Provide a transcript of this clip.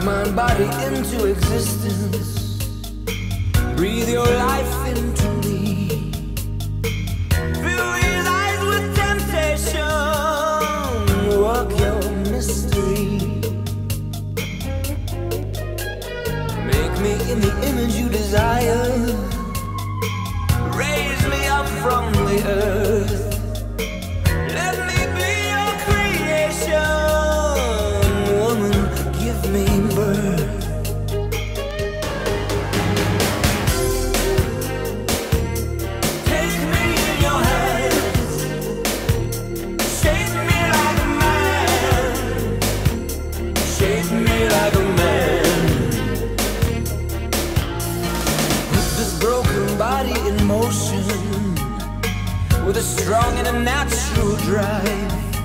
mind, body into existence. Breathe your life into me. Fill these eyes with temptation. Work your mystery. Make me in the image you desire. Raise me up from the earth. Let me be your creation. Woman, give me birth. Take me in your hands. Shape me like a man. Shape me like a man. Put this broken body in motion with a strong and a natural drive.